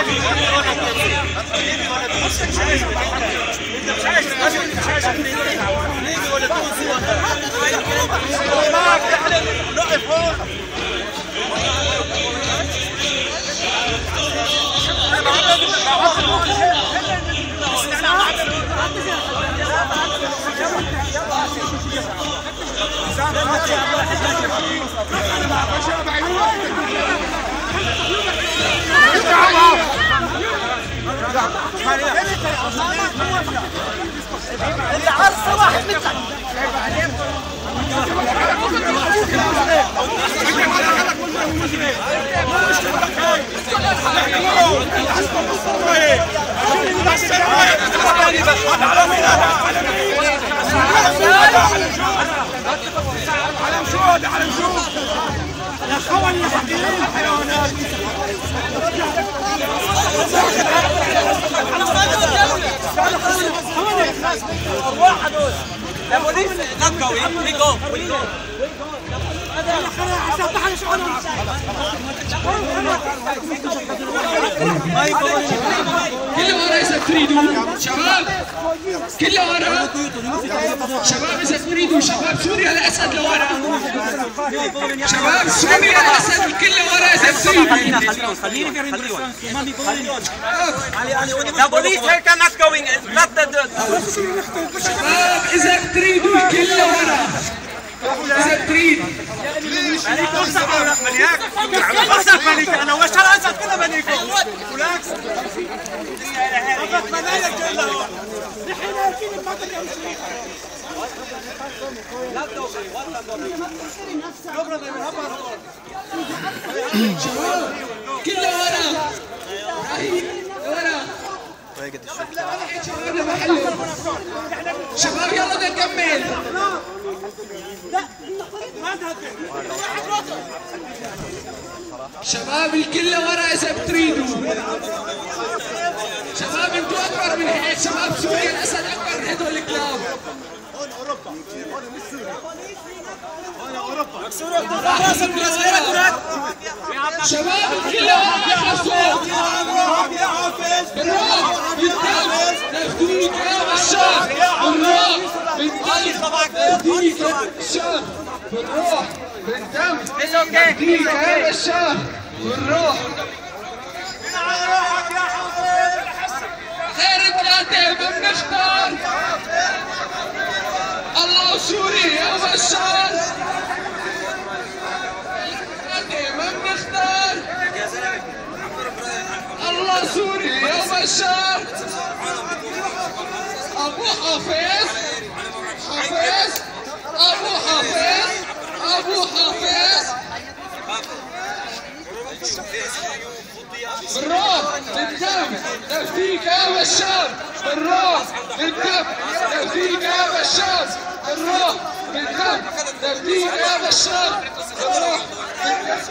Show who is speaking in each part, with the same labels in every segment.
Speaker 1: كل ورا إذا تريدوا شباب، كل ورا شباب إذا تريدوا، شباب سوريا الأسد لورا، شباب سوريا الأسد الكل ورا إذا تريدوا.
Speaker 2: The police here cannot go in. Not the.
Speaker 1: شباب إذا تريدوا الكل ورا، إذا تريد.
Speaker 2: أنا وش الأسد كله بنيكم.
Speaker 1: كله ورا، ورا. شباب يلا بدنا نكمل. شباب الكل ورا إذا بتريدوا. شباب انتوا أكبر من هيك، شباب سوريا الأسد أكبر من هدول الكلاب.
Speaker 3: هون أوروبا، هون مش سوريا. هون أوروبا.
Speaker 1: شباب الكل ورا يحفظوا. بالروح بالدم نفديك يا الشعب. بالروح بالدم نفديك يا الشعب. بالروح بالدم نفديك يا الشعب. بالروح. غير ثلاثة ما بنختار. الله سوريا وبشار. ثلاثة ما بنختار. الله سوريا وبشار. أبو حافظ، حافظ، أبو حافظ، أبو حافظ. بالروح بالدم نفديك يا بشار. بالروح بالدم نفديك يا بشار. بالروح بالدم نفديك يا بشار. بالروح بالدم.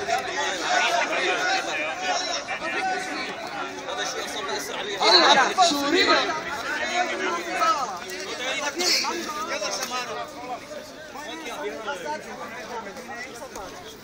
Speaker 1: الله سوريا. يلا